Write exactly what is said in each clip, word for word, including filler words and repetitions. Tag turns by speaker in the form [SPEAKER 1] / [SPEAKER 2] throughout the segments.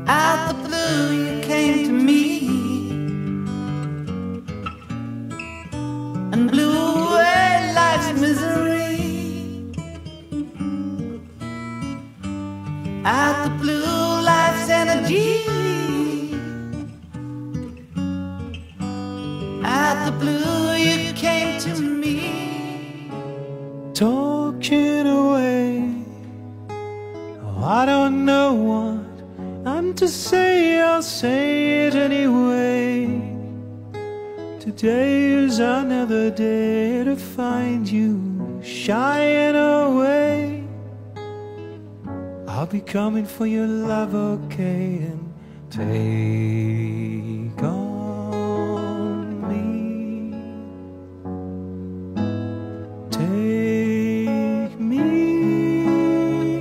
[SPEAKER 1] Out the blue you came to me and blew away life's misery. Out the blue, life's energy. Out the blue you came to me.
[SPEAKER 2] Talking away, oh, I don't know what I'm to say, I'll say it anyway. Today is another day to find you shying away. I'll be coming for your love, okay, and take on me. Take me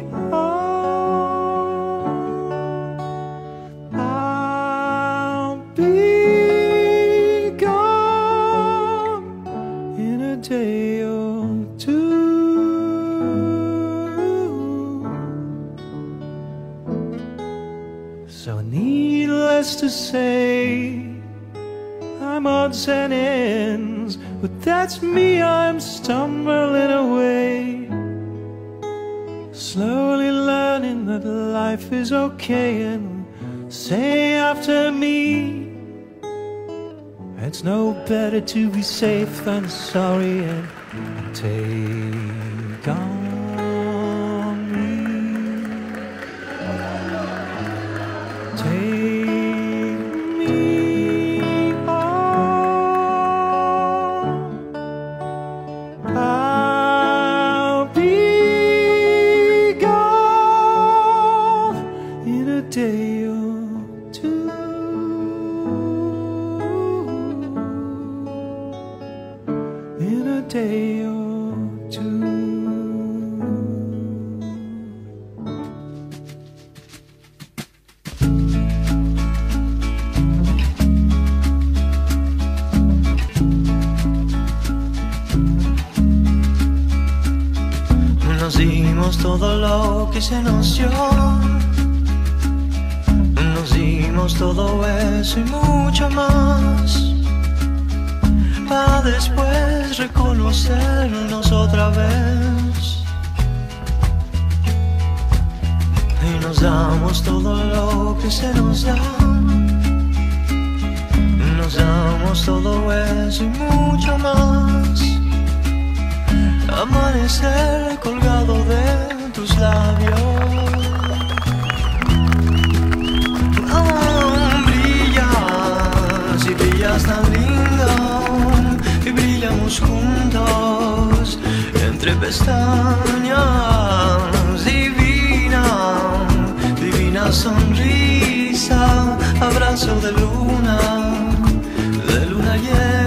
[SPEAKER 2] on. I'll be gone in a day or two. So needless to say, I'm odds and ends, but that's me, I'm stumbling away, slowly learning that life is okay. And say after me, it's no better to be safe than sorry, and take on. Take me on. I'll be gone in a day or two. In a day or two.
[SPEAKER 3] Nos dimos todo lo que se nos dio, nos dimos todo eso y mucho más, para después reconocernos otra vez. Y nos damos todo lo que se nos da, nos damos todo eso y mucho más. Amanecer colgado de tus labios. Oh, brillas y brillas tan lindo, y brillamos juntos entre pestañas. Divina, divina sonrisa, abrazo de luna, de luna llena.